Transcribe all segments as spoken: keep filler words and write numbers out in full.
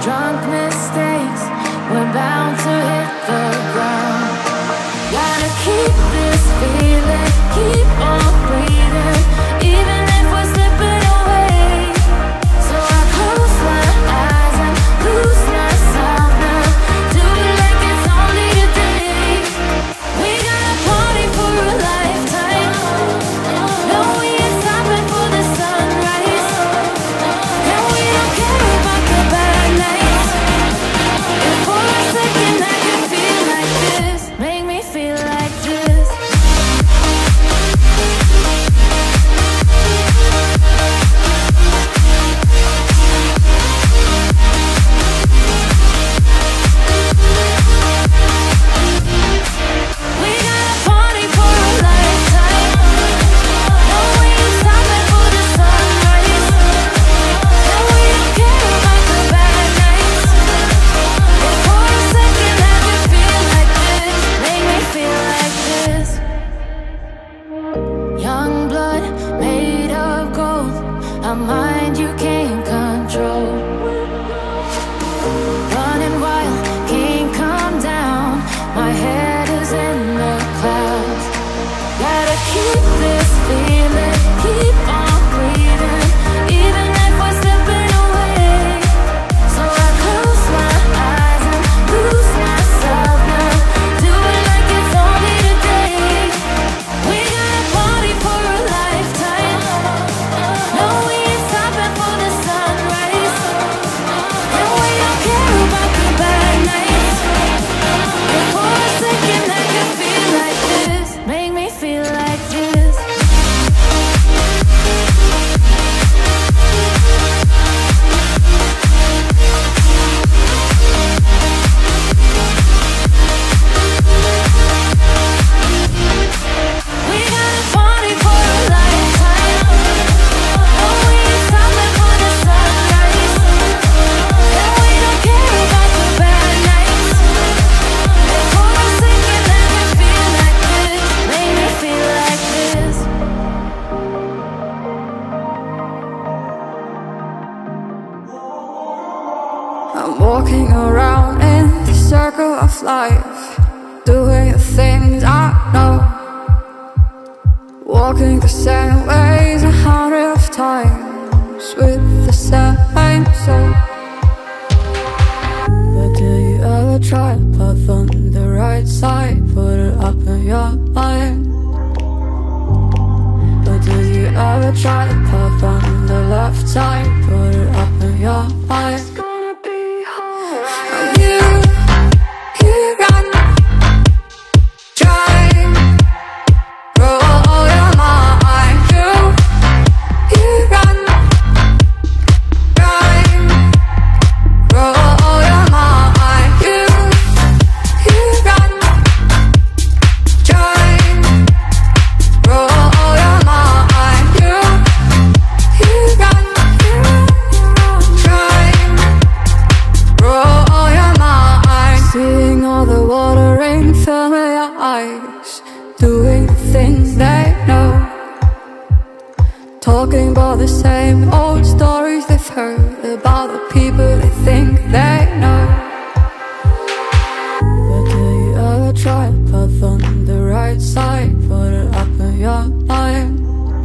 drunk mistakes, we're bound to hit the ground. Gotta keep this feeling, keep on breathing, even if we're slipping away. So I close my eyes and lose myself now, do it like it's only a day. We got a party for a lifetime, no, we ain't stopping for the sunrise, and we don't care about the bad nights. If for a second I can feel like this, make me feel like this. We got a party for a lifetime, no, we ain't stopping for the sunrise, and we don't care about the bad nights. If for a second I can feel like this, make me feel like this. Young blood made of gold, a mind you can't control. Running wild, can't come down, my head is in the clouds. Gotta keep this feeling, keep on breathing, even if we're slipping away. So I close my eyes and lose myself now, do it like it's only today. We got a party for a lifetime, no, we ain't stopping for the sunrise, and we don't care about the bad nights. If for a second I can feel like this, make me feel like this. We got a party for a lifetime, no, we ain't stopping for the sunrise, and we don't care about the bad nights. If for a second I can feel like this, make me feel like this. I'm walking around in the circle of life, doing the things I know, walking the same ways a hundred of times with the same soul. But do you ever try to path on the right side, put it up in your mind? But do you ever try to path on the left side, put it up in your mind? You, you run, try, roll your mind. You, you run, try, roll your mind. You, you run, try, roll your mind. You, you run, try, roll your mind. Seeing all the watering familiar eyes, doing the things they know, talking about the same old stories they've heard about the people they think they know. But do you ever try to path on the right side, put it up in your mind?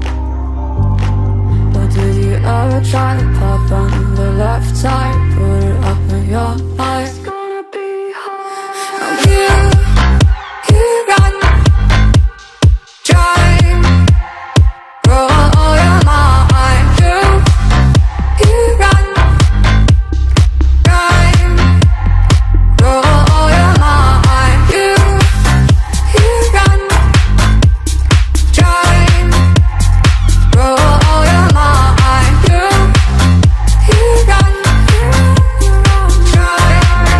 But do you ever try to path on the left side, put it up in your mind? You, you run, try, roll your mind. You, you run, try, roll your mind. You, you run, try, roll your mind. You, you run, try.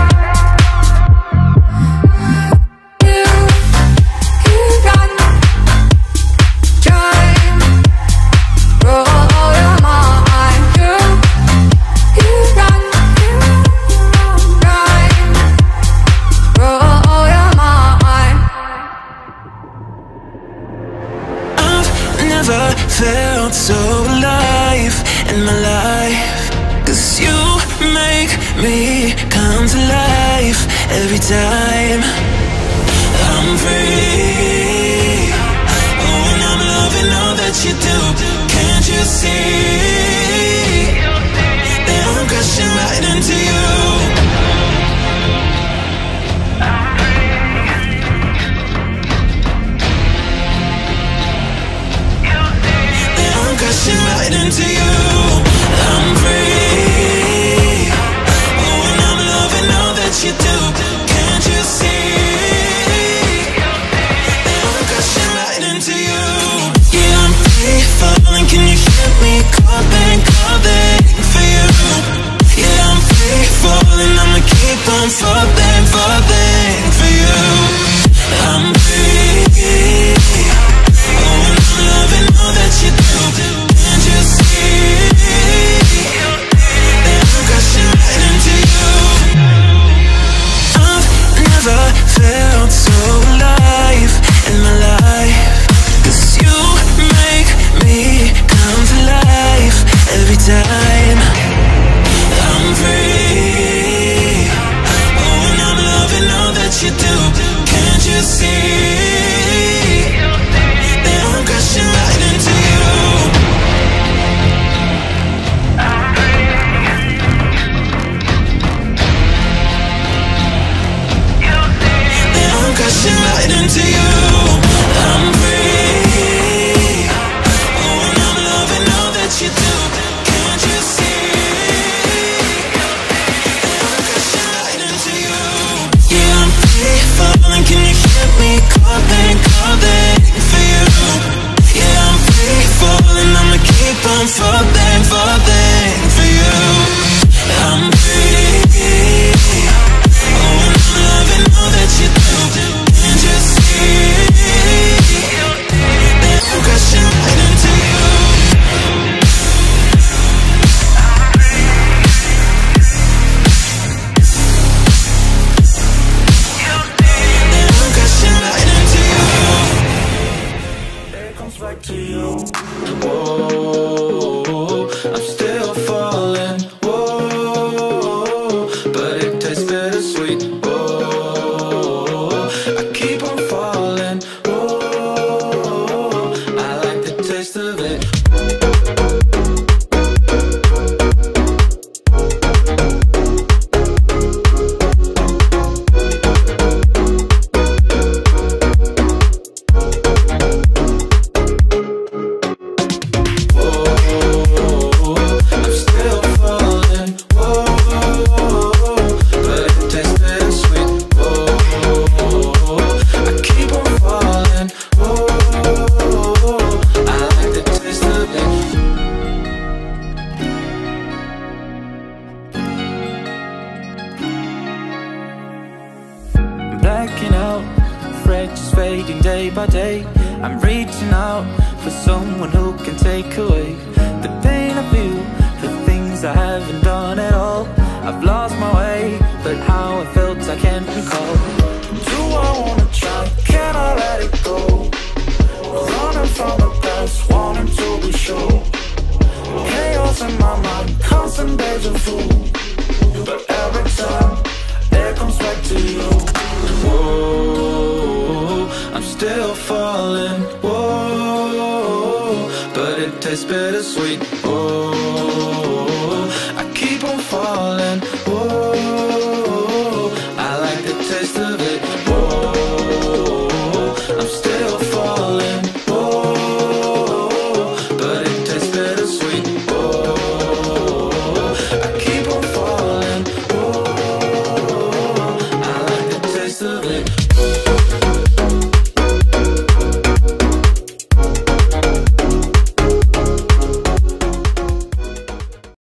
me come to life every time I'm free. Oh, and I'm loving all that you do. Can't you see that I'm crashing right into you? That I'm crashing right into you. I'm free. Oh, and I'm loving all that you do. Can't you see that I'm crashing right into you? Yeah, I'm free falling. Can you hear me calling, calling for you? Yeah, I'm free falling. I'ma keep on falling, falling for you. I'm free. Oh, and I'm loving all that you do. Can't you see that I'm crashing right into you? I've never felt so alive in my life, 'cause you make me come to life every time I'm free. Oh, and I'm loving all that you do. Can't you see that I'm crashing right into you? That I'm crashing right into you. I'm free. Oh, and I'm loving all that you do. Can't you see that I'm crashing right into you? Yeah, I'm free falling. Can you hear me calling, calling for you? Yeah, I'm free falling. I'ma keep on falling, falling for you. I'm free. Oh, and I'm loving all that you do. Can't you see that I'm crashing right into you? That I'm crashing right into you. It comes back to you. Whoa, I'm still falling. Whoa, but it tastes bittersweet. Whoa, I keep on falling. Whoa, I like the taste of it. Whoa, I'm still falling. Whoa, but it tastes bittersweet. Whoa, I keep on falling. Whoa, I like the taste of it. Blacking out, fractures fading day by day. I'm reaching out for someone who can take away the pain I feel, the things I haven't done at all. I've lost my way, but how I felt I can't recall. Do I wanna try? Can I let it go? Running from the past, wanting to be sure. Chaos in my mind, constant deja vu. But every time, it comes back to you. Whoa, I'm still falling. Whoa, but it tastes bittersweet.